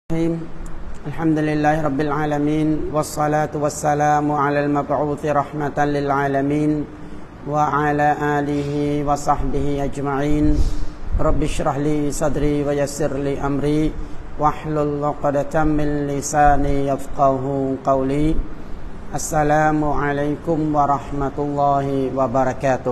الحمد لله رب العالمين والصلاة والسلام على المبعوث رحمة للعالمين وعلى آله وصحبه أجمعين رب اشرح لي صدري ويسر لي أمري واحلل عقدة من لساني يفقه قولي السلام عليكم ورحمة الله وبركاته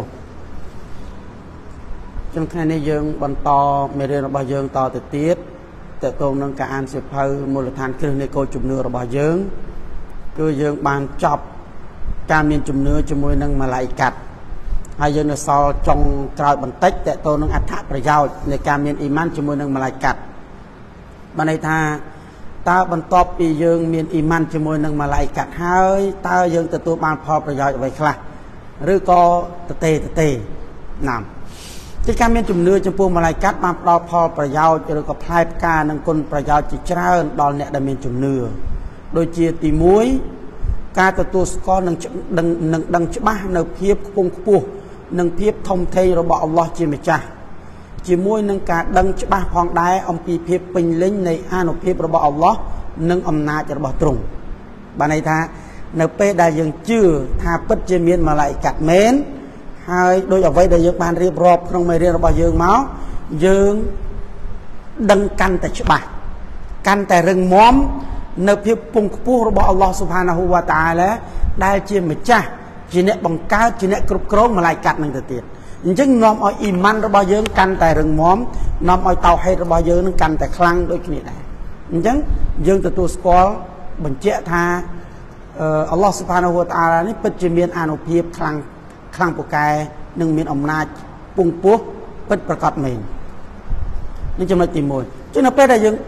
จนแค่นี้យើងបន្តមេរៀនរបស់យើងតទៅទៀតតើតើនឹងការអានសិភៅមូលដ្ឋានគ្រឹះនៃគោលជំនឿរបស់យើងគឺយើងបានចប់ការមានជំនឿជាមួយនឹងម៉ាឡៃកាត់ហើយយើងនៅសល់ចុងក្រោយបន្តិចតើតើនឹងអត្ថប្រយោជន៍នៃការមានអ៊ីម៉ានជាមួយនឹងម៉ាឡៃកាត់បានន័យថាតើបន្ទាប់ពីយើងមានអ៊ីម៉ានជាមួយនឹងម៉ាឡៃកាត់ហើយតើយើងទទួលបានផលប្រយោជន៍អ្វីខ្លះឬក៏តេណាំជាការមានជំនឿចំពោះម៉ាឡៃកាត់បានផ្ដល់ផលប្រយោជន៍ឬក៏ផ្លែផ្កានិងគុណប្រយោជន៍ជាច្រើនដល់អ្នកដែលមានជំនឿដូចជាទី1ការទទួលស្គាល់និងដឹងច្បាស់នៅភាពខ្ពង់ខ្ពស់និងភាពធំធេងរបស់អល់ឡោះជាម្ចាស់ជាមួយនឹងការដឹងច្បាស់ផងដែរអំពីភាពពេញលេញនៃអានុភាពរបស់អល់ឡោះនិងអំណាចរបស់ទ្រង់បានន័យថានៅពេលដែលយើងជឿថាពិតជាមានម៉ាឡៃកាត់មែនហើយដោយអ្វីដែលយើងបានរៀបរាប់ក្នុងមេរៀនរបស់យើងមកយើងដឹងកាន់តែច្បាស់កាន់តែរឹងមាំនៅភាពពងខ្ពស់របស់អល់ឡោះស៊ុបហានាហ៊ូវតាអាឡាដែលជាម្ចាស់ជាអ្នកបង្កើតជាអ្នកគ្រប់គ្រងម៉ាឡៃកាត់នឹងទៅទៀតអញ្ចឹងនាំឲ្យអ៊ីម៉ានរបស់យើងកាន់តែរឹងមាំនាំឲ្យតៅហេតរបស់យើងនឹងកាន់តែខ្លាំងដូចគ្នាដែរអញ្ចឹងយើងទទួលស្គាល់បញ្ជាក់ថាអល់ឡោះស៊ុបហានាហ៊ូវតាអាឡានេះពិតជាមានអានុភាពខ្លាំងពូកែនឹងមានអំណាចពងពោះពិតប្រកបមែននេះចំណុចទី1chứនៅពេលដែលយើង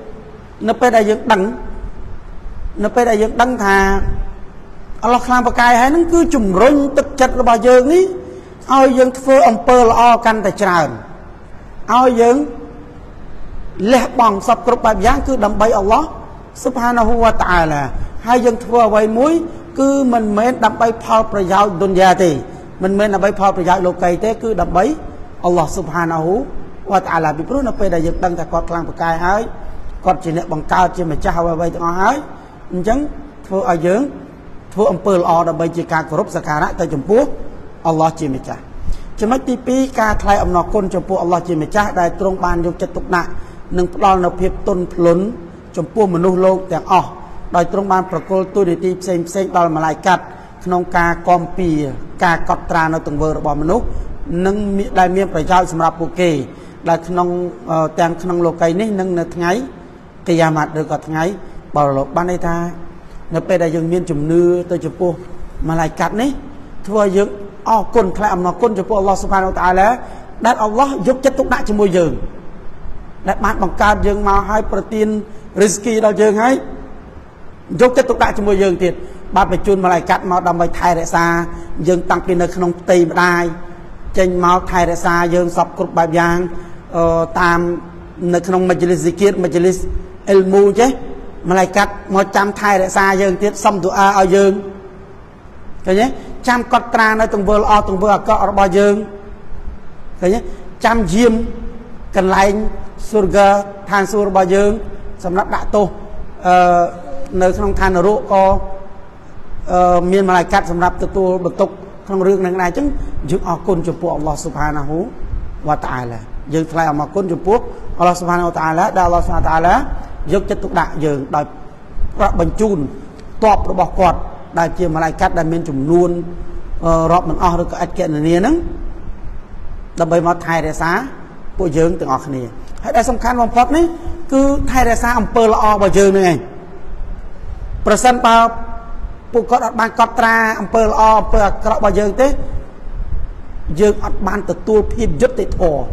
ដឹងថាអល់ឡោះខ្លាំងពូកែហើយនឹងគឺជំរុញទឹកចិត្តរបស់យើងនេះឲ្យយើងធ្វើអំពើល្អកាន់តែច្រើនឲ្យយើងលះបង់សពគ្រប់បែបយ៉ាងគឺដើម្បីអល់ឡោះស៊ុបហានាហ៊ូវតាអាឡាហើយយើងធ្វើអ្វីមួយគឺមិនមែនដើម្បីផលប្រយោជន៍ឌុនយ៉ាទេមិនមែនដើម្បីផលប្រយោជន៍លោកីទេគឺដើម្បីអល់ឡោះស៊ុបហានាហ៊ូវតាអាឡាពីព្រោះនៅពេលដែលយើងដឹងថាគាត់ខ្លាំងពូកែហើយគាត់ជាអ្នកបង្កើតជាម្ចាស់អ្វីទាំងអស់ហើយអញ្ចឹងធ្វើឲ្យយើងធ្វើអំពើល្អដើម្បីជាការគោរពសក្ការៈទៅចំពោះអល់ឡោះជាម្ចាស់ចំណុចទី2ការថ្លែងអំណរគុណចំពោះអល់ឡោះជាម្ចាស់ដែលទ្រង់បានយកចិត្តទុកដាក់និងផ្ដល់នូវភាពទន់ភ្លន់ចំពោះមនុស្សលោកទាំងអស់ដោយទ្រង់បានប្រគល់ទូនីតិផ្សេងដល់ម៉ាឡៃកាត់ក្នុងការគាំពៀការកត់ត្រានៅទង្វើរបស់មនុស្សនិងដែលមានប្រយោជន៍សម្រាប់ពួកគេដែលទាំងក្នុងលោកីនេះនិងនៅថ្ងៃកិយាម៉ាត់ឬក៏ថ្ងៃបរលោកបានន័យថានៅពេលដែលយើងមានជំនឿទៅចំពោះម៉ាឡៃកាត់នេះធ្វើឲ្យយើងអរគុណថ្លែងអំណរគុណចំពោះអល់ឡោះស៊ុបហានាហ៊ូវតាអាឡាដែលអល់ឡោះយកចិត្តទុកដាក់ជាមួយយើងដែលបានបង្កើតយើងមកឲ្យប្រទានរីស្គីដល់យើងហើយយកចិត្តទុកដាក់ជាមួយយើងទៀតបាទបញ្ជូនម៉ាឡៃកាត់មកដើម្បីថែរក្សាយើងតាំងពីនៅក្នុងផ្ទៃម្ដាយចេញមកថែរក្សាយើងសពគ្រប់បែបយ៉ាងតាមនៅក្នុងមជ្ឈលិសហ្ស៊ីគៀតមជ្ឈលិសអ៊ីលមូចេះម៉ាឡៃកាត់មកចាំថែរក្សាយើងទៀតសុំទូអាឲ្យយើងឃើញទេចាំកត់ត្រានៅទង្វើល្អទង្វើអាក្រក់របស់យើងឃើញទេចាំយាមកន្លែងស៊ូរហ្គាឋានសួគ៌របស់យើងសម្រាប់ដាក់ទោសនៅក្នុងឋាននរកក៏មានម៉ាឡៃកាត់សម្រាប់ទទួលបន្ទុកក្នុងរឿងហ្នឹងដែរអញ្ចឹងយើងអរគុណចំពោះអល់ឡោះស៊ុបហានាហ៊ូវតាអាឡាយើងថ្លែងអំណរគុណចំពោះអល់ឡោះស៊ុបហានាហ៊ូវតាអាឡាដែលអល់ឡោះស៊ុបហានាហ៊ូវតាអាឡាយកចិត្តទុកដាក់យើងដោយបញ្ជូនតបរបស់គាត់ដែលជាម៉ាឡៃកាត់ដែលមានចំនួនរាប់មិនអស់ឬក៏ឥតគណនាហ្នឹងដើម្បីមកថែរក្សាពួកយើងទាំងអស់គ្នាហើយដែលសំខាន់បំផុតនេះគឺថែរក្សាអំពើល្អរបស់យើងហ្នឹងឯងប្រសិនបើពួកគាត់អត់បានកត់ត្រាអំពើល្អអំពើអាក្រក់របស់យើងទេយើងអត់បានទទួលភាពយុត្តិធម៌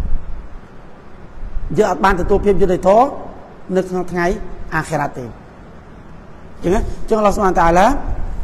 យើងអត់បានទទួលភាពយុត្តិធម៌នៅក្នុងថ្ងៃអាខិរ៉ាត់ទេអញ្ចឹងអល់ឡោះស៊ុបហានតាអាឡា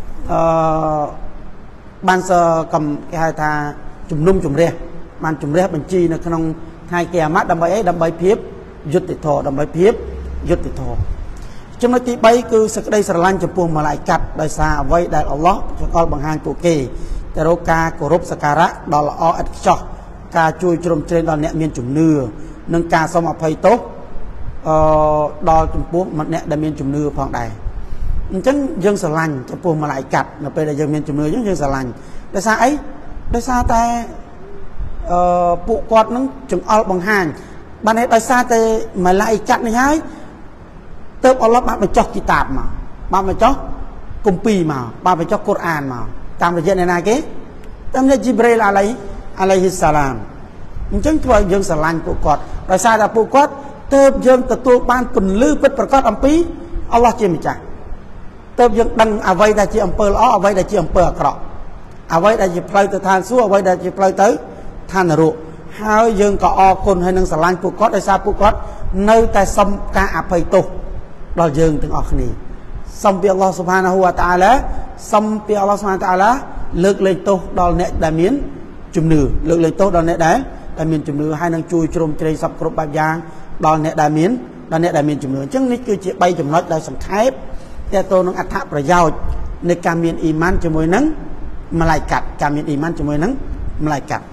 បានគេហៅថាជំនុំជម្រះបានជម្រះបញ្ជីនៅក្នុងថ្ងៃកិយាម៉ាត់ដើម្បីអីដើម្បីភាពយុត្តិធម៌ដើម្បីភាពយុត្តិធម៌ចំណុចទី3គឺសេចក្តីស្រឡាញ់ចំពោះម៉ាឡៃកាត់ដោយសារអ្វីដែលអល់ឡោះចង្អុលបង្ហាញពួកគេទៅរកការគោរពសក្ការៈដល់ល្អឥតខ្ចោះការជួយជ្រោមជ្រែងដល់អ្នកមានជំនឿនិងការសុំអភ័យទោស đo chấm buộc mặt nẹt đam miên chấm nưa phong đài chân dân sờ lành chấm buộc mà lại cắt là bây giờ dân miên chấm nưa dân sờ lành tại sao ấy tại sao ta bộ quạt nó chấm ao bằng hàng ban này tại sao ta mà lại cắt này hay tớp ở lớp bạn phải cho kitab mà bạn phải cho công pì mà bạn phải cho Quran mà tam là chuyện này cái tam là Jibril alaihi salam chân thôi dân sờ lành bộ quạt tại sao là bộ quạt tớp dân từ tôi ban quần lư bấtประกอบ âm pí Allah chia mình chả tớp dân đăng à vay đã chia âm pơ ló à vay đã chia âm pơ cọ à vay đã chia plei từ than xuống à vay đã chia plei tới than rượu hai dân có con hay nâng sờ lanh phụ cốt tại sao phụ cốt nơi tại sông ca áp hay tu đó dân từng ở này sông bị Allah subhanahu wa ta'ala sông bị Allah subhanahu wa ta'ala lực lên tu đó nè đại miến chùm nửa lực lên tu đó nè đấy đại miến chùm nửa hai nâng chui chôm chơi sập cột bạc giang đó nè đại miến chùm nửa chứ nít cứ chỉ bay chùm nói đại sầm thépแต่ตัวน้องอัฐประโยชน์ในการมีอีมานจมูกนั้นมาลายกัดการมีอีมานจมูกนั้นมาลายกัด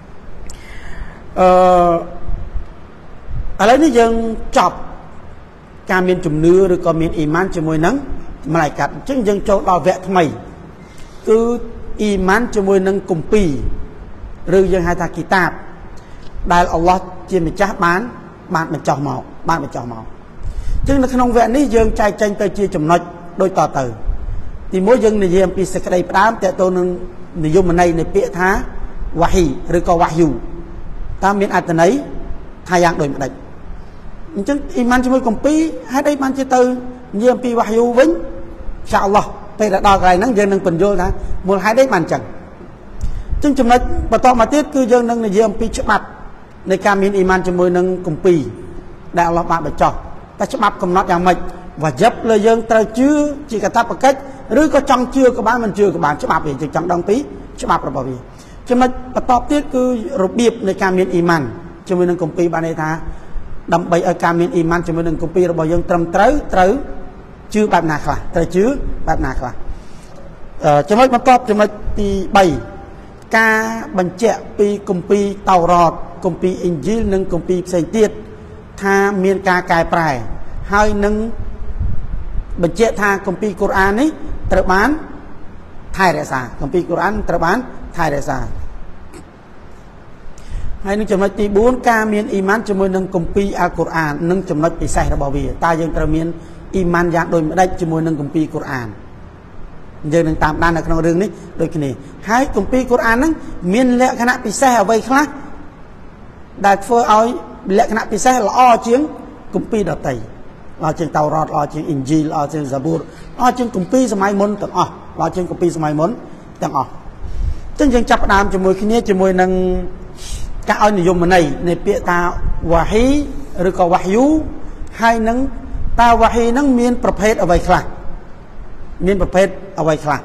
อะไรนี่ยังจับการมีจุ่มเนื้อหรือการมีอีมานจมูกนั้นมาลายกัดจึงยังโจทย์เราแวะทำไมคืออีมานจมูกนั้นกุมปีหรือยังให้ทากีตาบได้อัลลอฮ์เจียมจ้าบ้านมันจ่อเมาบ้านมันจ่อเมาจึงในขนมแหวนนี้ยังใจใจไปจีจมน้อยโดยต่อเติมที่มั่วยังในเยี่ยมปีสกัดปรามแต่ตัวนึงในยุคในเปียท้าวาฮีหรือก็วายูตามมีอัตนัยทายังโดยมันได้จึงอิมันจะมีกลุ่มปีให้ได้มันจะเติมเยี่ยมปีวายูวิ่งชาอัลลอฮ์ไปแต่ดอกอะไรนั้นยังนึงเป็นโยนะมูลให้ได้มันจังจึงจำนวนประตอมาเทียบคือยังนึงในเยี่ยมปีฉบับในการมีอิมันจะมีนึงกลุ่มปีได้อัลลอฮ์มาไปจ่อแต่ฉบับกำหนดอย่างไม่ว่ายับเลยยังเตยชื่อจีกระทับประเกตหรือก็จังเชื่อกับบ้านมันเชื่อกับบ้านฉบับเองจึงจังดังปีฉบับระบอบนี้จะมาประตอบที่คือระเบียบในการมีอิมันจะมีหนึ่งกลุ่มปีบ้านในท่าดำไปเอาการมีอิมันจะมีหนึ่งกลุ่มปีระบอบยังตรมเตยชื่อแบบนาคลาเตยชื่อแบบนาคลาจะมาประตอบจะมาตีใบกาบัญเจปีกลุ่มปีเต่ารอดกลุ่มปีอินจีหนึ่งกลุ่มปีเซนเตียดถ้ามีการกายปลายให้หนึ่งบัญเจทางคัมภีร์กุรอานนี้ตระบานไทยเรศาคัมภีร์กุรอานตระบานไทยเรศาให้หนึ่งจำนวนตีบุญการมีอิมานจำนวนหนึ่งคัมภีร์อัลกุรอานหนึ่งจำนวนปีใส่ระบอบวีตายังตระมีอิมานอย่างโดยไม่ได้จำนวนหนึ่งคัมภีร์กุรอานยังหนึ่งตามด้านในขนมเรื่องนี้โดยขณีให้คัมภีร์กุรอานนั้นมีเลขขณะปีใส่เอาไว้คลาได้เพื่อเอาlệ khả năngพิเศษlà o tiếng cùng pi đợt tây lo tiếng tàu rọt lo tiếng injil lo tiếng zabur lo tiếng cùng pi sớm mai muốn tận o lo tiếng cùng pi sớm mai muốn tận oซึ่งยังจับดามจมูกขี้เนี้ยจมูกนั่งการเอานิยมมาในเปียตาวาฮีหรือก็วายูให้นั่งตาวาฮีนั่งมีนประเภทเอาไว้คลามีนประเภทเอาไว้คลา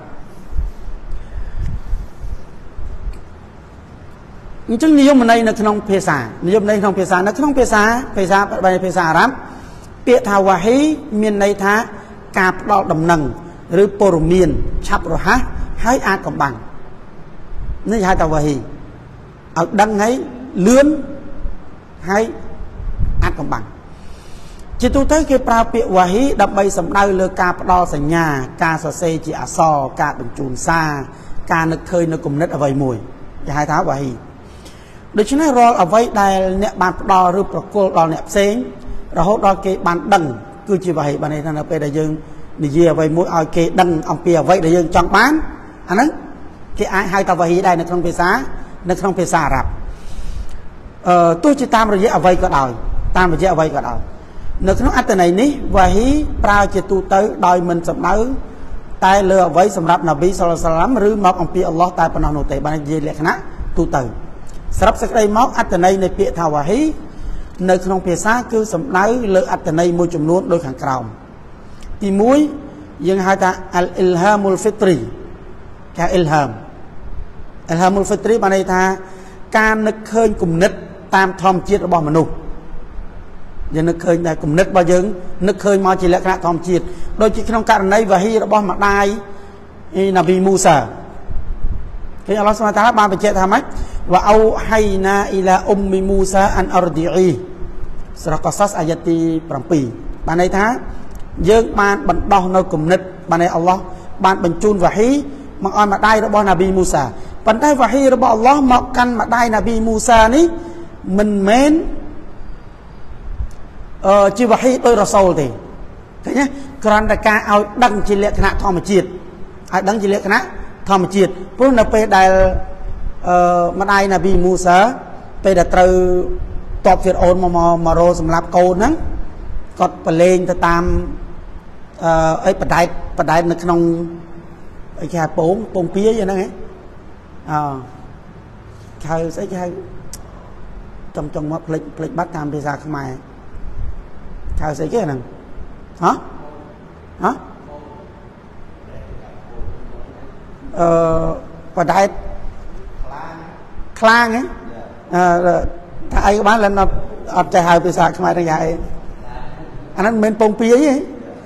จึงนิยมในขนมเพศานิยมในขนมเพศาในขนมเพศาไปเพศารับเปียทาวาฮีมีในท่ากาบดอกดำนังหรือโปรมีนฉับหรือฮะให้อากำบังนี่ใช่ทาวาฮีเอาดังให้เลื่อนให้อากำบังจิตตุเตอร์คือปราเปียวาฮีดับใบสำได้เลือกาบดอกสัญญากาสเซจิอาซอกาเป็นจูนซากานึกเคยนึกกลุ่มนึกเอาไว้มวยจะให้ท้าวาฮีโดยเฉพาะรอเอาไว้ได้เนี่ยบานดอหรือประกอบดอเนี่ยเซ็งเราหดดอเกบานดังคือจีบไว้บานในทางนั้นไปได้ยังนี่เยี่ยไว้มวยเอาเกดังเอาเปียไว้ได้ยังจังบ้านอันนั้นเกไอให้ตาวาฮีได้ในครั้งเพศาในครั้งเพศารับตัวจิตตามระยะเอาไว้ก็ได้ตามระยะเอาไว้ก็ได้ในครั้งอัตไหนนี้วาฮีปราจิตุเตอร์โดยมันสำนักตายเลือไว้สำหรับนบีสุลต่านหรือมอบองค์ปีอัลลอฮ์ตายปนโนเตบานเยเลขณะตุเตอร์สำหรับสักใดมอกอัตนัยในเปียทาวาฮีในขนมเพศาคือสำนักเลืออัตนัยมวยจำนวนโดยขังกล่าวที่มุ้ยยังหาตาอัลอิลฮามุลฟิตรีแค่อิลฮามุลฟิตรีมาในทาการนึกเคยกลุ่มนึกตามทอมจิตระบอบมนุษย์ยังนึกเคยในกลุ่มนึกบ่ยังนึกเคยมาจีละคณะทอมจิตโดยจิตขนมการในวาฮีระบอบมาได้นบีมูซาคืออัลลอฮฺสุบฮานะฮูวะตะอาลาบางประเจทำไหมว่าเอาให้นาอิลาอุมมิมูซาอันอัรดีอีស្រះកសសអាយ៉ាទី7បានន័យថាយើងបានបណ្ដោះនៅគំនិតបានន័យអល់ឡោះបានបញ្ជូនវ៉ាហ៊ីមកឲ្យម្ដាយរបស់ណាប៊ីមូសាប៉ុន្តែវ៉ាហ៊ីរបស់អល់ឡោះមកកាន់ម្ដាយណាប៊ីមូសានេះមិនមែនជាវ៉ាហ៊ីដោយរ៉ាសូលទេឃើញទេគ្រាន់តែការឲ្យដឹងជាលក្ខណៈធម្មជាតិឲ្យដឹងជាលក្ខណៈធម្មជាតិព្រោះនៅពេលដែលម្ដាយណាប៊ីមូសាពេលដែលត្រូវតបហ្វីរ៉ូនមករោសម្រាប់កូនហ្នឹងគាត់ប្រឡែងទៅតាមអីបដែតនៅក្នុងអីគេហៅពងពៀយហ្នឹងហ៎ហៅស្អីគេហៅចង់មកផ្លេចបាត់តាមភាសាខ្មែរហៅស្អីគេហ្នឹងហ៎បដែតខ្លាងហ៎ថាអីក៏បានឡើងអត់ចេះហៅភាសាខ្មែរទាំងយ៉ាងអីអាហ្នឹងមិនមែនពងពាយទេ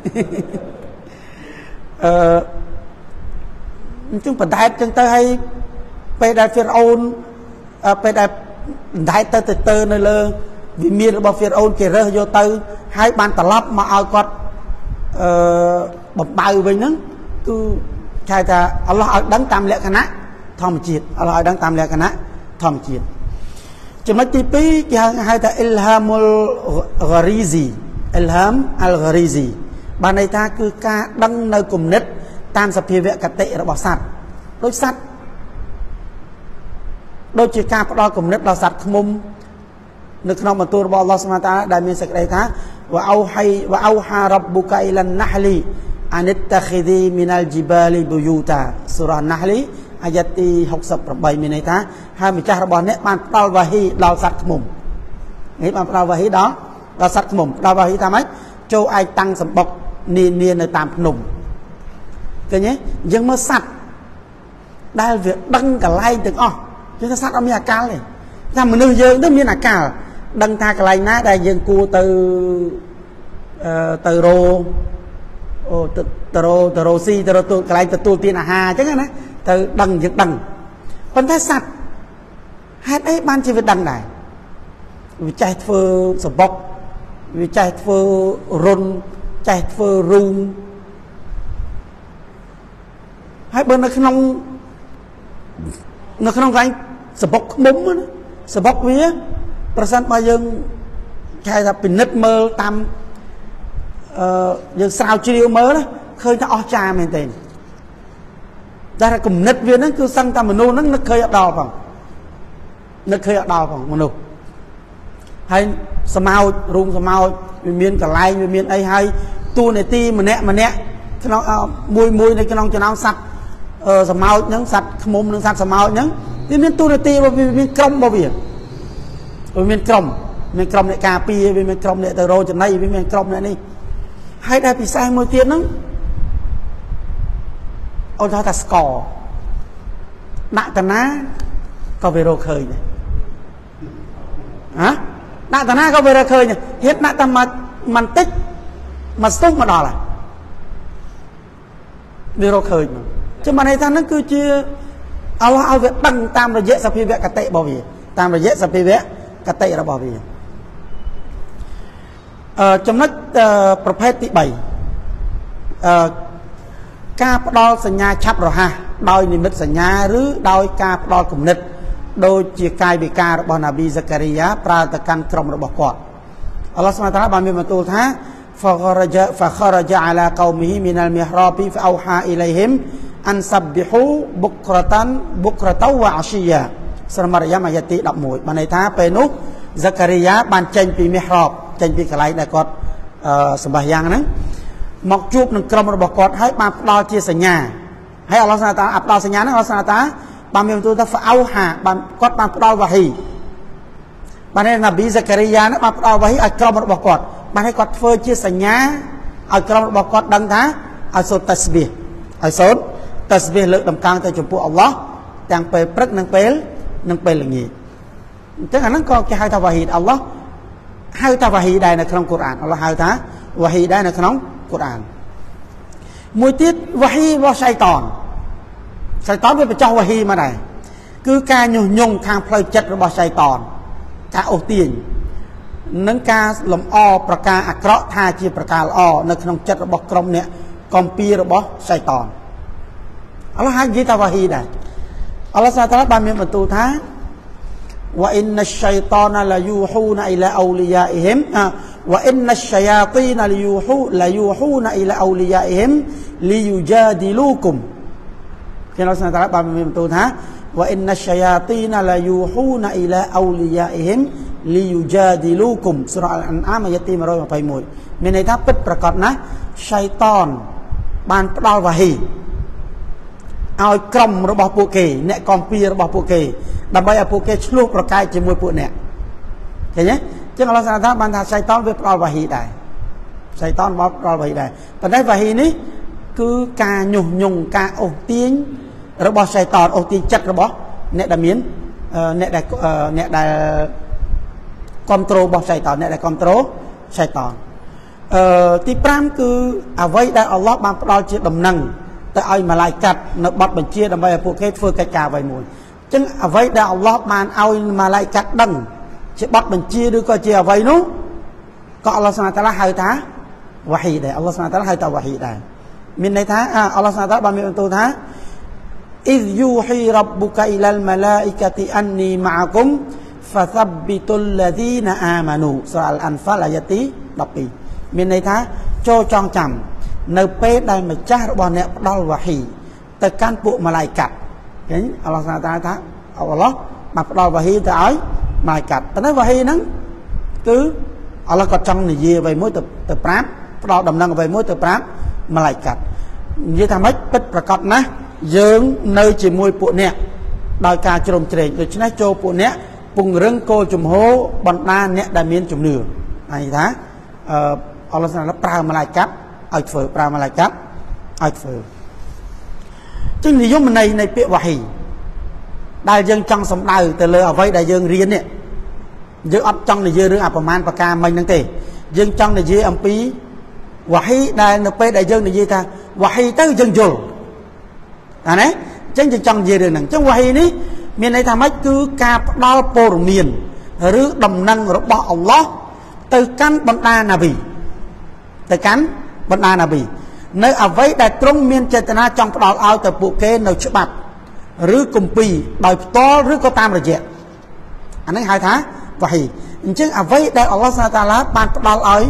អញ្ចឹងបដែតចឹងទៅឲ្យពេលដែលហ្វីរ៉ូនពេលដែលបដែតទៅនៅលើវិមានរបស់ហ្វីរ៉ូនគេរើសយកទៅហើយបានត្រឡប់មកឲ្យគាត់បំបៅវិញហ្នឹងគឺគេថាអល់ឡោះឲ្យដឹងតាមលក្ខណៈធម្មជាតិអល់ឡោះឲ្យដឹងតាមលក្ខណៈធម្មជាតិចំណុចទី2គេហៅថាអ៊ីលហាមុលហ្គារីស៊ីអ៊ីលហាមអលហ្គារីស៊ីបានន័យថាគឺការដឹងនៅគំនិតតាមសភាវគតិរបស់សត្វដូចសត្វដូចជាការផ្ដល់គំនិតដល់សត្វឃ្មុំនៅក្នុងបន្ទូលរបស់អល់ឡោះស៊ុបហានតាដែលមានសេចក្តីថាវ៉ាអូហារ៉ាប់បុកាអ៊ីឡានណាហ្លីអានិតតាឃីឌីមីណាល់ជីបាលីប៊ូយូតាសូរ៉ាណាហ្លីអាយ៉ាទី68មានន័យថាហើយម្ចាស់របស់អ្នកបានផ្ដល់វ៉ាហ៊ីដល់សត្វឃ្មុំនេះបានផ្ដល់វ៉ាហ៊ីដល់សត្វឃ្មុំផ្ដល់វ៉ាហ៊ីថាម៉េចចូលឯងតាំងសម្បុកនានានៅតាមភ្នំឃើញទេយើងមើលសត្វដែលវាដឹងកន្លែងទាំងអស់គឺថាសត្វអត់មានអាកាលទេថាមនុស្សយើងទៅមានអាកាលដឹងថាកន្លែងណាដែលយើងគួរទៅរោទៅរោស៊ីទៅរកន្លែងទទួលទានអាហារអញ្ចឹងណាទៅដឹងយើងដឹងប៉ុន្តែសត្វហេតុអីបានជាវាដឹងដែរវាចេះធ្វើសបុកវាចេះធ្វើរុនចេះធ្វើរូងហើយបើនៅក្នុងកន្លែងសបុកឃ្មុំណាសបុកវាប្រសិនបើយើងគេថាពិនិត្យមើលតាមយើងស្រាវជ្រាវមើលណាឃើញថាអស្ចារ្យមែនទេតែគំនិតវាហ្នឹងគឺសឹងតែមនុស្សហ្នឹងនឹកឃើញអត់ដល់ផងនឹកឃើញអត់ដល់ផងមនុស្សហើយសម្ោចរូងសម្ោចវាមានកន្លែងវាមានអីហើយតួនាទីម្នាក់ក្នុងមួយនៅក្នុងចំណោមសត្វសម្ោចហ្នឹងសត្វឃ្មុំនិងសត្វសម្ោចហ្នឹងវាមានតួនាទីវាមានក្រុមរបស់វាមានក្រុមអ្នកការពារវាមានក្រុមអ្នកទៅរោចំណីវាមានក្រុមអ្នកនេះហើយដែលពិសេសមួយទៀតហ្នឹងអូនថាស្ករដាក់តាណាក៏វារកឃើញដែរដាក់តាណាក៏វារកឃើញដែរហេតុដាក់តែមិនតិចមកស្ទុះមកដល់ហើយវារកឃើញមកចឹងបានន័យថាហ្នឹងគឺជាអល់ឡោះឲ្យវាដឹងតាមរយៈសភាវគតិរបស់វាតាមរយៈសភាវគតិរបស់វាចំណុចប្រភេទទី3ការផ្ដល់សញ្ញាឆាប់រហ័សដោយនិមិត្តសញ្ញាឬដោយការផ្ដល់គំនិតដូចជាកាយវិការរបស់ណាប៊ីហ្សាការីយ៉ាប្រើទៅកាន់ក្រុមរបស់គាត់អល់ឡោះស៊ុបហានតាអាឡាបានមានបន្ទូលថា فخرج على قومه من المحراب فأوحى إليهم أن سبحوا بكرة وعشيا សូរ៉ា ម៉ារីយ៉ាំអាយ៉ាទី11បានន័យថាពេលនោះហ្សាការីយ៉ាបានចេញពីមីហ្រាប់ចេញពីកន្លែងដែលគាត់សម្បាយ៉ាងហ្នឹងមកជួបនឹងក្រុមរបស់គាត់ហើយបានផ្ដល់ជាសញ្ញាហើយអល់ឡោះស៊ុបហានតាអាផ្ដល់សញ្ញាហ្នឹងអល់ឡោះស៊ុបហានតាបានមានបន្ទូលថាហ្វអោហាបានគាត់បានផ្ដល់វ៉ាហ៊ីបានណាប៊ីហ្សាការីយ៉ាហ្នឹងបានផ្ដល់វ៉ាហ៊ីឲ្យក្រុមរបស់គាត់បានឲ្យគាត់ធ្វើជាសញ្ញាឲ្យក្រុមរបស់គាត់ដឹងថាឲ្យសូត្រតាស្បៀសឲ្យសូត្រតាស្បៀសលើកដំកើងទៅចំពោះអល់ឡោះទាំងពេលព្រឹកនិងពេលល្ងាចអញ្ចឹងអាហ្នឹងក៏គេហៅថាវ៉ាហ៊ីអល់ឡោះហៅថាវ៉ាហ៊ីដែរនៅក្នុងកូរ៉ានអល់ឡោះហៅថាវ៉ាហ៊ីដែរនៅក្នុងកូរ៉ានមួយទៀតវ៉ាហ៊ីរបស់សៃតានវាបញ្ចុះវ៉ាហ៊ីមកដែរគឺការញុះញង់ខាងផ្លូវចិត្តរបស់សៃតានការអូសទាញ nâng ca lầm o pra ca ạc rõ tha chia pra ca o nơi trong chất bọc trong nè còn pi rồi bó sai tòn Allah hai gì ta wahi đây Allah SWT ban miệng tu thá wa inna ash-shaytana la yuhuna ila awliyaihim wa inna ash-shayatina la yuhuna ila awliyaihim liyujadilukum khi Allah SWT ban miệng tu thá wa inna ash-shayatina la yuhuna ila awliyaihim liyujadilukum surah Al-An'am ayat 121មានន័យថាពិតប្រាកដណាស់ឆៃតនបានផ្ដល់វ៉ាហ៊ីឲ្យក្រុមរបស់ពួកគេអ្នកកំពីរបស់ពួកគេដើម្បីឲ្យពួកគេឆ្លោះប្រកែកជាមួយពួកអ្នកឃើញទេចឹងអល់ឡោះសាតាបានថាឆៃតនវាផ្ដល់វ៉ាហ៊ីដែរឆៃតនបានផ្ដល់វ៉ាហ៊ីដែរប៉ុន្តែវ៉ាហ៊ីនេះគឺការញុះញង់ការអូសទាញរបស់ឆៃតនអូសទាញចិត្តរបស់អ្នកដែលមានអ្នកដែលគ្រប់គ្រងរបស់ឆៃតនអ្នកដែលគ្រប់គ្រងឆៃតនទី5គឺអ្វីដែលអល់ឡោះបានផ្ដល់ជាដំណឹងទៅឲ្យម៉ាឡៃកាត់នៅបទបញ្ជាដើម្បីឲ្យពួកគេធ្វើកិច្ចការអ្វីមួយអញ្ចឹងអ្វីដែលអល់ឡោះបានឲ្យម៉ាឡៃកាត់ដឹងជាបទបញ្ជាឬក៏ជាអ្វីនោះក៏អល់ឡោះសុបហានតាឡាហៅថាវ៉ាហ៊ីដែរអល់ឡោះសុបហានតាឡាហៅថាវ៉ាហ៊ីដែរមានន័យថាអល់ឡោះសុបហានតាឡាបានមានបន្ទូលថាអ៊ីសយូហ៊ីរ៉ាបុកាអ៊ីឡាល់ម៉ាឡាអ៊ីកាទីអាននីម៉ាអគុមហ្វាសាប៊ីតុលឡាឌីណាអាម៉ានូសូរ៉ាអល់អានហ្វាលអាយ៉ាទី12មានន័យថាចូលចងចាំនៅពេលដែលម្ចាស់របស់អ្នកផ្ដល់វ៉ាហ៊ីទៅកាន់ពួកម៉ាឡៃកាត់ឃើញអល់ឡោះថាអល់ឡោះបានផ្ដល់វ៉ាហ៊ីទៅឲ្យម៉ាឡៃកាត់ប៉ុន្តែវ៉ាហ៊ីហ្នឹងគឺអល់ឡោះក៏ចង់និយាយអ្វីមួយទៅប្រាប់ផ្ដល់ដំណឹងអ្វីមួយទៅប្រាប់ម៉ាឡៃកាត់និយាយថាម៉េចពិតប្រាកដណាស់យើងនៅជាមួយពួកអ្នកដោយការជ្រោមជ្រែងដូច្នេះចូលពួកអ្នកពង្រឹងគោលជំហរបណ្ដាអ្នកដែលមានជំនឿហើយថាអល់ឡោះថាប្រើម៉ាឡៃកាត់ឲ្យធ្វើប្រើម៉ាឡៃកាត់ឲ្យធ្វើចឹងនិយមន័យនៃពាក្យវ៉ាហ៊ីដែលយើងចង់សំដៅទៅលើអ្វីដែលយើងរៀននេះយើងអត់ចង់និយាយរឿងអប្រមាណប្រការមិញហ្នឹងទេយើងចង់និយាយអំពីវ៉ាហ៊ីដែលនៅពេលដែលយើងនិយាយថាវ៉ាហ៊ីទៅយើងយល់អាណាចឹងយើងចង់និយាយរឿងហ្នឹងចឹងវ៉ាហ៊ីនេះមានន័យថាម៉េចគឺការផ្ដល់ព័ត៌មានឬដំណឹងរបស់អល់ឡោះទៅកាន់បណ្ដាណាប៊ីទៅកាន់បណ្ដាណាប៊ីនៅអ្វីដែលទ្រង់មានចេតនាចង់ផ្ដល់ឲ្យទៅពួកគេនៅច្បាប់ឬគម្ពីរដោយផ្ទាល់ឬក៏តាមរយៈអានេះហៅថាវ៉ាហ៊ីអញ្ចឹងអ្វីដែលអល់ឡោះសុបហានតាឡាបានផ្ដល់ឲ្យ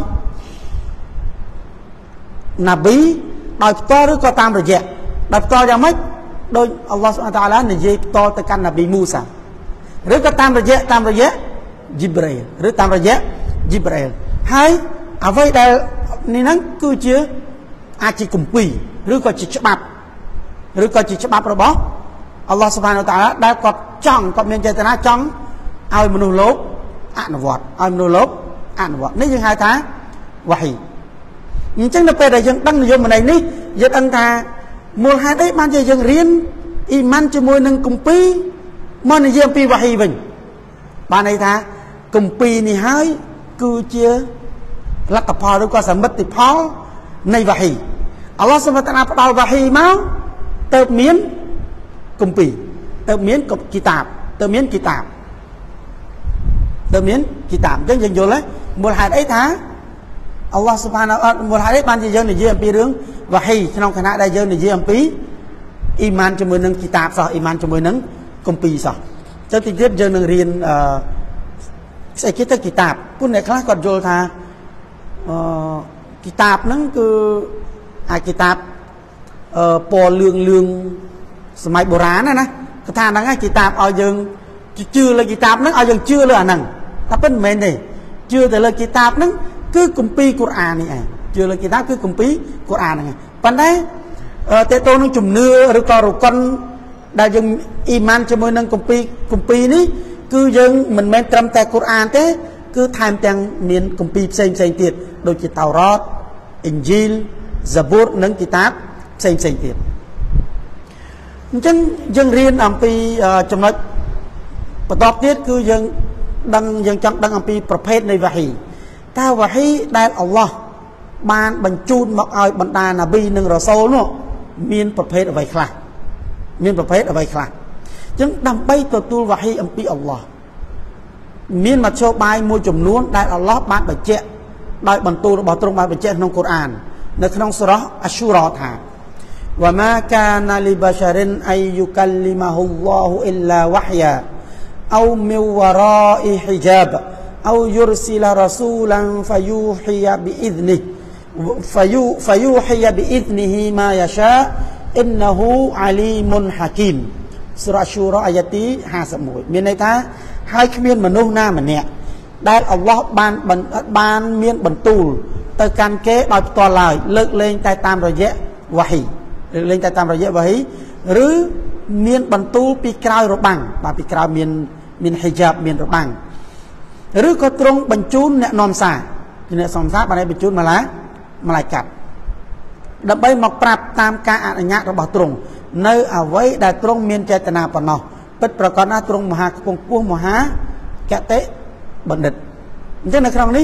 ណាប៊ីដោយផ្ទាល់ឬក៏តាមរយៈដោយផ្ទាល់យ៉ាងម៉េចដោយអល់ឡោះសុបហានតាឡានិយាយផ្ទាល់ទៅកាន់ណាប៊ីមូសាឬក៏តាមរយៈជីប្រៃលឬតាមរយៈជីប្រៃលហើយអ្វីដែលនេះហ្នឹងគឺជាអាចជាគម្ពីរឬក៏ជាច្បាប់របស់អល់ឡោះស៊ុបហានវតាអាឡាដែលគាត់មានចេតនាចង់ឲ្យមនុស្សលោកអនុវត្តនេះយើងហៅថាវ៉ាហ៊ីអញ្ចឹងនៅពេលដែលយើងដឹងនិយមន័យនេះយើងដឹងថាមូលហេតុអីបានជាយើងរៀនអ៊ីម៉ានជាមួយនឹងគម្ពីរមកនិយាយអំពីវ៉ាហ៊ីវិញបានន័យថាគម្ពីរនេះហើយគឺជាលទ្ធផលឬក៏សមិទ្ធផលនៃវ៉ាហ៊ីអល់ឡោះសុបហានតាឡាផ្ដល់វ៉ាហ៊ីមកទៅមានគម្ពីរទៅមានគីតាបទៅមានគីតាបអញ្ចឹងយើងយល់ហើយមូលហេតុអីថាអល់ឡោះសុបហានមូលហេតុអីបានជាយើងនិយាយអំពីរឿងវ៉ាហ៊ីក្នុងខណៈដែលយើងនិយាយអំពីអ៊ីម៉ានជាមួយនឹងគីតាបសោះអ៊ីម៉ានជាមួយនឹងគម្ពីរសោះទៅទីទៀតយើងនឹងរៀនស្អីគេទៅគីតាបពួកអ្នកខ្លះគាត់យល់ថាគីតាបហ្នឹងគឺអាគីតាបពណ៌លឿងសម័យបុរាណណាគាត់ថាហ្នឹងឯងគីតាបឲ្យយើងជឿលើគីតាបហ្នឹងឲ្យយើងជឿលើអាហ្នឹងតែប៉ុន្តែមិនមែនទេជឿទៅលើគីតាបហ្នឹងគឺគម្ពីរកូរ៉ាននេះឯងជឿលើគីតាបគឺគម្ពីរកូរ៉ានហ្នឹងឯងប៉ុន្តែតើតើនឹងជំនឿឬក៏រុកិនដែលយើងអ៊ីម៉ានជាមួយនឹងគម្ពីរនេះគឺយើងមិនមែនត្រឹមតែកូរ៉ានទេគឺថែមទាំងមានគម្ពីរផ្សេងទៀតដូចជាតោរ៉ាតអ៊ីនជីលហ្សាប៊ូរនិងគីតាបផ្សេងទៀតអញ្ចឹងយើងរៀនអំពីចំណុចបន្តទៀតគឺយើងចង់ដឹងអំពីប្រភេទនៃវ៉ាហ៊ីតើវ៉ាហ៊ីដែលអល់ឡោះបានបញ្ជូនមកឲ្យបណ្ដាណាប៊ីនិងរ៉ាសូលនោះមានប្រភេទអ្វីខ្លះអញ្ចឹងដើម្បីទទួលវ៉ាហ៊ីអំពីអល់ឡោះ miên mặt châu bài môi chùm nuôn đại Allah bạn bởi chẹ đại bần tu bảo trung bài bởi chẹ trong Quran nơi trong surah Ashura thả wa ma kana li basharin ay yukallimahu Allahu illa wahya aw min wara'i hijab aw yursila rasulan fayuhiya bi idnihi fayuhiya bi idnihi ma yasha innahu alimun hakim surah Ashura ayat 51មានន័យថាហើយគ្មានមនុស្សណាម្នាក់ដែលអល់ឡោះបានមានបន្ទូលទៅកាន់គេដោយផ្ទាល់ឡើយលើកលែងតែតាមរយៈវ៉ាហ៊ីលើកលែងតែតាមរយៈវ៉ាហ៊ីឬមានបន្ទូលពីក្រោយរបាំងបាទពីក្រោយមានហិជាបមានរបាំងឬក៏ទ្រង់បញ្ជូនអ្នកនាំសារអ្នកនាំសារបានបញ្ជូនម៉ាឡាយកាត់ដើម្បីមកប្រាប់តាមការអនុញ្ញាតរបស់ទ្រង់នៅអ្វីដែលទ្រង់មានចេតនាប៉ុណ្ណោះពិតប្រកបណាទ្រង់មហាខ្ពង់ខ្ពស់មហាកតេបណ្ឌិតអញ្ចឹងនៅក្នុងនេះ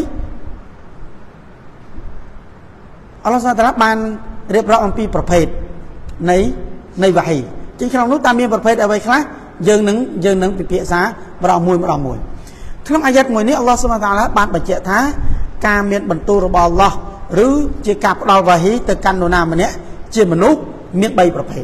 អល់ឡោះសុបហានតាឡាបានរៀបរាប់អំពីប្រភេទនៃវ៉ាហ៊ីជាក្នុងនោះតាមមានប្រភេទអ្វីខ្លះយើងនឹងពិភាក្សម្ដងមួយក្នុងអាយ៉ាតមួយនេះអល់ឡោះសុបហានតាឡាបានបញ្ជាក់ថាការមានបន្ទូលរបស់អល់ឡោះឬជាការផ្ដល់វ៉ាហ៊ីទៅកាន់នរណាម្នាក់ជាមនុស្សមាន3ប្រភេទ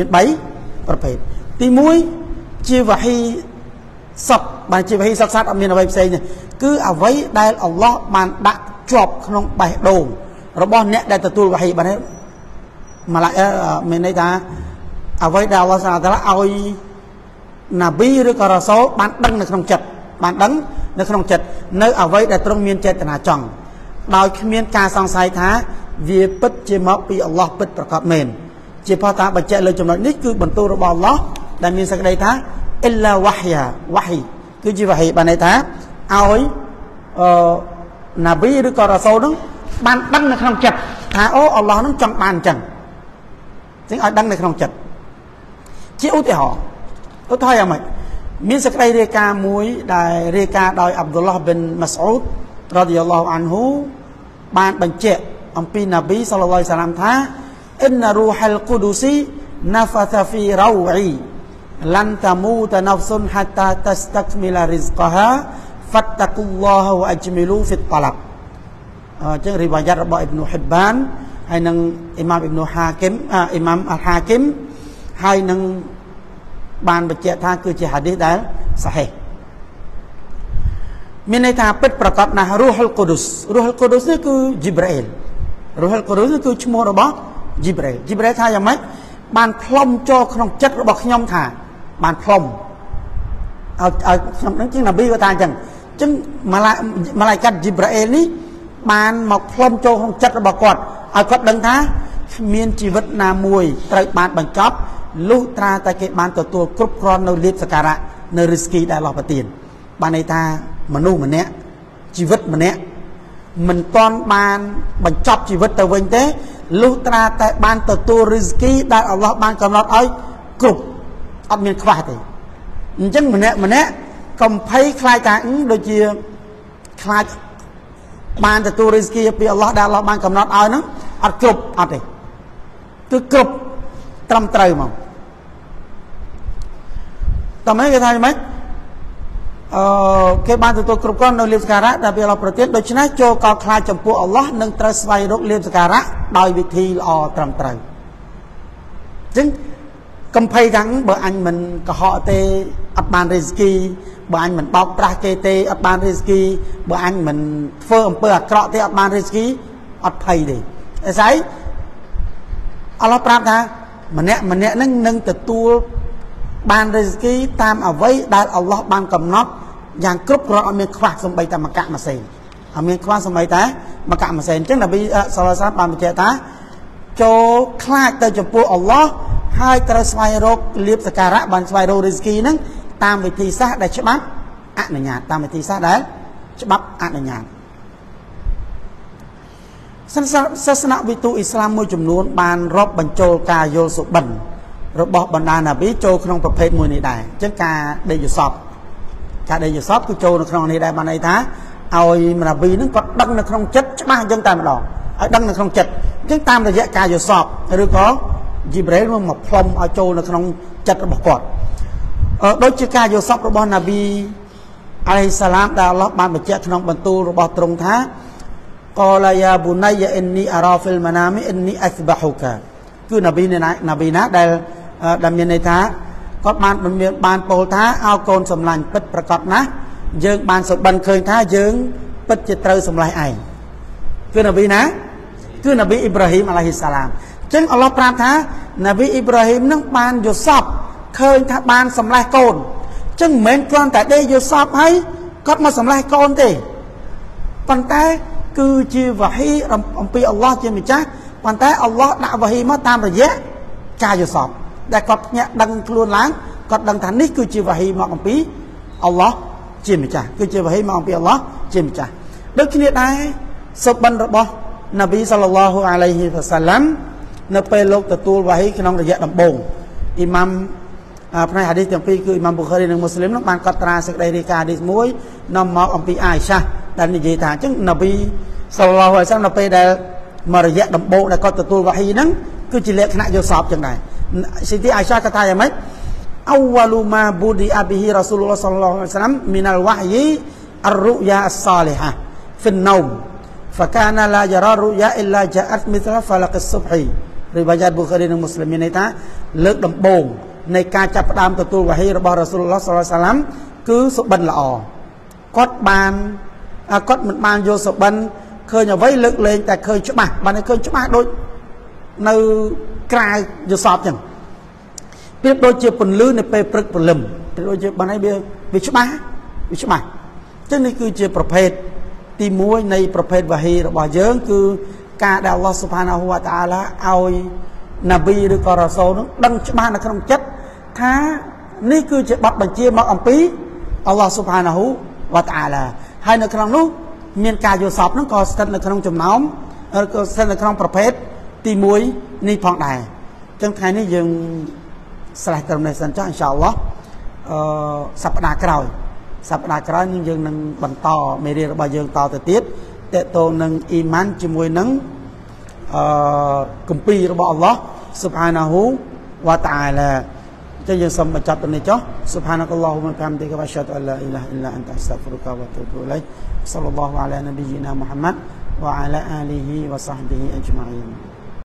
ទី1ជាវ៉ាហ៊ីសុខបានជាវ៉ាហ៊ីសុខសាត់អត់មានអ្វីផ្សេងទេគឺអ្វីដែលអល់ឡោះបានដាក់ជាប់ក្នុងបេះដូងរបស់អ្នកដែលទទួលវ៉ាហ៊ីបានម៉ាឡាមានន័យថាអ្វីដែលអល់ឡោះសុបហានតាឡាឲ្យណាប៊ីឬក៏រ៉ាសូលបានដឹងនៅក្នុងចិត្តនៅអ្វីដែលទ្រង់មានចេតនាចង់ដោយគ្មានការសង្ស័យថាវាពិតជាមកពីអល់ឡោះពិតប្រកបមែនជាផតាបញ្ជាក់លើចំណុចនេះគឺបន្ទូលរបស់អល់ឡោះដែលមានសេចក្តីថាអ៊ីឡាវ៉ាហ៊ីគឺជាវ៉ាហ៊ីបានន័យថាឲ្យណាប៊ីឬក៏រ៉ាសូលនឹងបានដឹងនៅក្នុងចិត្តថាអូអល់ឡោះនឹងចង់បានអញ្ចឹងឲ្យដឹងនៅក្នុងចិត្តជាឧទាហរណ៍យ៉ាងម៉េចមានសេចក្តីរាយការណ៍មួយដែលរាយការណ៍ដោយអាប់ឌុលឡោះប៊ិនម៉ាស្អ៊ូដរ៉ាឌីយ៉ាឡោះអានហ៊ូបានបញ្ជាក់អំពីណាប៊ីសល្លឡោះអាឡៃហ៊ីវសល្លាមថាអ៊ីនរូហលគុឌូស៊ីណាហ្វាថាហ្វីរ៉ូអ៊ីលនតមូតណាហ្វស៊ុនហាតាតស្តក្មីលរិស្កហាហ្វាត់តាគុលឡោះវអជ្មីលូហ្វីតតឡាប់ចឹងរីវ៉ាយ៉ាតរបស់អ៊ីប្នូហ៊ីបានហើយនឹងអ៊ីម៉ាមអ៊ីប្នូហាគីមអ៊ីម៉ាមអលហាគីមហើយនឹងបានបញ្ជាក់ថាគឺជាហាឌីសដែលសាហេះមានន័យថាពិតប្រកបណាស់រូហុលកូឌូសនេះគឺជីប្រអ៊ីលរូហុលកូឌូសនេះគឺឈ្មោះរបស់ជីប្រអ៊ីលថាយ៉ាងម៉េចបានផ្លុំចូលក្នុងចិត្តរបស់ខ្ញុំថាបានផ្លុំឲ្យខ្ញុំនឹងជាងណាប៊ីគាត់ថាអញ្ចឹងម៉ាឡាយកាត់ជីប្រអ៊ីលនេះបានមកផ្លុំចូលក្នុងចិត្តរបស់គាត់ឲ្យគាត់ដឹងថាគ្មានជីវិតណាមួយត្រូវបានបញ្ចប់លុះត្រាតែគេបានទទួលគ្រប់គ្រាន់នៅលៀបសក្ការៈនៅរិស្គីដែលអល់ឡោះប្រទានបានន័យថាមនុស្សម្នាក់ជីវិតម្នាក់មិនទាន់បានបញ្ចប់ជីវិតទៅវិញទេលុះត្រាតែបានទទួលរិស្គីដែលអល់ឡោះបានកំណត់ឲ្យគ្រប់អត់មានខ្វះទេអញ្ចឹងម្នាក់កំភៃខ្លាចថាដូចជាខ្លាចបានទទួលរិស្គីពីអល់ឡោះដែលអល់ឡោះបានកំណត់ឲ្យហ្នឹងអត់គ្រប់អត់ទេគឺគ្រប់ត្រឹមត្រូវមកតើមិនគេថាយ៉ាងម៉េចគេបានទទួលគ្រប់គ្រាន់នៅលៀបសក្ការៈដែលពីអល់ឡោះប្រទានដូច្នេះចូលកោតខ្លាចចំពោះអល់ឡោះនឹងត្រូវស្វែងរកលៀបសក្ការៈដោយវិធីល្អត្រឹមត្រូវអញ្ចឹងកំភៃថាបើអញមិនកុហកទេអត់បានរិស្គីបើអញមិនបោកប្រាស់គេទេអត់បានរិស្គីបើអញមិនធ្វើអំពើអាក្រក់ទេអត់បានរិស្គីអត់ភ័យទេអីស្អីអល់ឡោះប្រាប់ថាម្នាក់នឹងនឹងទទួលបានរិស្គីតាមអ្វីដែលអល់ឡោះបានកំណត់យ៉ាងគ្រប់គ្រាន់អត់មានខ្វះសំបីតែមកៈម៉ាសេនអត់មានខ្វះសំបីតែមកៈម៉ាសេនអញ្ចឹងនប៊ីសល្លឡោះអាឡៃហ៊ីវសល្លាមបានបញ្ជាក់ថាចូលខ្លាចទៅចំពោះអល់ឡោះហើយត្រូវស្វែងរកលៀបសក្ការៈបានស្វែងរករិស្គីហ្នឹងតាមវិធីសាស្ត្រដែលច្បាប់អនុញ្ញាតសាសនាវិទូអ៊ីស្លាមមួយចំនួនបានរាប់បញ្ចូលការយល់សុបិនរបស់បណ្ដាណាប៊ីចូលក្នុងប្រភេទមួយនេះដែរអញ្ចឹងការដេកយល់សពគឺចូលនៅក្នុងនេះដែរបានន័យថាឲ្យណាប៊ីនឹងគាត់ដឹងនៅក្នុងចិត្តច្បាស់អញ្ចឹងតែម្ដងឲ្យដឹងនៅក្នុងចិត្តអញ្ចឹងតាមរយៈការយល់សពឬក៏ជីប្រេលមកផ្លុំឲ្យចូលនៅក្នុងចិត្តរបស់គាត់ដូចជាការយល់សពរបស់ណាប៊ីអាឡៃសាឡាមដែលអល់ឡោះបានបញ្ជាក់ក្នុងបន្ទូលរបស់ទ្រង់ថាកូឡាយ៉ាប៊ូណៃយ៉ាអ៊ីននីអារ៉ាហ្វិលម៉ាណាមីអ៊ីននីអស្បាហ៊ូកាគឺនប៊ីណាដែលមានន័យថាគាត់បានពោលថាឲ្យកូនសម្លាញ់ពិតប្រកបណាស់យើងបានសុបិនឃើញថាយើងពិតជាត្រូវសម្លាញ់ឯងគឺនប៊ីណាគឺនប៊ីអ៊ីប្រាហ៊ីមអាឡៃសាឡាមអញ្ចឹងអល់ឡោះប្រាប់ថានប៊ីអ៊ីប្រាហ៊ីមនឹងបានយល់សពឃើញថាបានសម្លាញ់កូនអញ្ចឹងមិនមែនគ្រាន់តែដេកយល់សពហើយគាត់មកសម្លាញ់កូនទេប៉ុន្តែគឺជាវ៉ាហ៊ីអំពីអល់ឡោះជាម្ចាស់ប៉ុន្តែអល់ឡោះដាក់វ៉ាហ៊ីមកតាមរយៈការយល់សពដែលគាត់ភ្ញាក់ដឹងខ្លួនឡើងគាត់ដឹងថានេះគឺជាវ៉ាហ៊ីមកអំពីអល់ឡោះជាម្ចាស់គឺជាវ៉ាហ៊ីមកអំពីអល់ឡោះជាម្ចាស់ដូចគ្នាដែរសុបិនរបស់នប៊ីសល្លឡោះអាឡៃហ៊ីវ៉ាសាឡាំនៅពេលលោកទទួលវ៉ាហ៊ីក្នុងរយៈដំបូងអ៊ីម៉ាំផ្នែកហាឌីសទាំងពីរគឺអ៊ីម៉ាំប៊ូខារីនិងមូស្លីមនោះបានកត់ត្រាសេចក្តីរាយការណ៍ហាឌីសមួយនាំមកអំពីអាយសាដែលនិយាយថាអញ្ចឹងនប៊ីសល្លឡោះអាឡៃសាឡាំនៅពេលដែលមករយៈដំបូងដែលគាត់ទទួលវ៉ាហ៊ីហ្នឹងគឺជាលក្ខណៈយល់សពចឹងដែរស៊ីទីអាយសាកថាយ៉ាងម៉េចអវវលម៉ាប៊ូឌីអាប៊ីហ៊ីរ៉ាស៊ូលឡោះសល្លឡោះអាឡៃសាឡាំមីនអលវ៉ាហ៊ីអររុយ៉ាអស្សាលីហាហ្វិនណូមفكان لا يرى رؤيا إلا جاءت مثل فلق الصبح រិវាយ៉ាតប៊ូខារីនិងមូស្លីមមានន័យថាលើកដំបូងនៃការចាប់ផ្ដើមទទួលវ៉ាហ៊ីរបស់រ៉ាស៊ូលឡោះសល្លឡោះអាឡៃសាឡាំគឺសុបិនល្អគាត់មិនបានយកសុបិនឃើញអ្វីលើកលែងតែឃើញច្បាស់បានឃើញច្បាស់ដូចនៅក្រៅយល់សពចឹងប្រៀបដូចជាពន្លឺនៅពេលព្រឹកព្រលឹមប្រៀបដូចជាបានឲ្យវាច្បាស់អញ្ចឹងនេះគឺជាប្រភេទទី1នៃប្រភេទវ៉ាហ៊ីរបស់យើងគឺការដែលអល់ឡោះស៊ុបហានាហ៊ូវតាអាឡាឲ្យនប៊ីឬក៏រ៉ាសូលនឹងដឹងច្បាស់នៅក្នុងចិត្តថានេះគឺជាបទបញ្ជាមកអំពីអល់ឡោះស៊ុបហានាហ៊ូវតាអាឡាហើយនៅក្នុងនោះមានការយល់សពហ្នឹងក៏ស្ថិតនៅក្នុងចំណោមក៏ស្ថិតនៅក្នុងប្រភេទទី1នេះផងដែរអញ្ចឹងថ្ងៃនេះយើងស្រេចត្រឹមនេះសិនចុះអ៊ីនសាអល់ឡោះសប្តាហ៍ក្រោយយើងនឹងបន្តមេរៀនរបស់យើងតទៅទៀតតេតងនឹងអ៊ីម៉ានជាមួយនឹងគម្ពីររបស់អល់ឡោះស៊ុបហានាហ៊ូវតាអាឡាចឹងយើងសូមបញ្ចប់ទៅនេះចុះស៊ុបហានកឡោហ៊ុមកាំទីកវ៉ាស្ហាឌូអល្លាអ៊ីឡាហ៍អ៊ីឡាអន្តអស្តាហ្វិរុកាវ៉ាអតុប៊ូអ៊ីឡៃសល្លឡោះអាឡានប៊ីជីណាមុហាម៉ាត់វ៉ាអាឡាអាលីហ៊ីវ៉ាហ្សាហ្ប៊ីហ៊ីអជ្ម៉ាអ៊ីន